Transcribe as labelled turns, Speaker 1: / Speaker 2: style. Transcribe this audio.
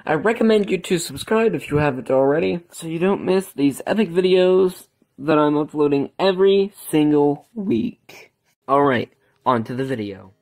Speaker 1: I recommend you to subscribe if you haven't already, so you don't miss these epic videos that I'm uploading every single week. Alright, on to the video.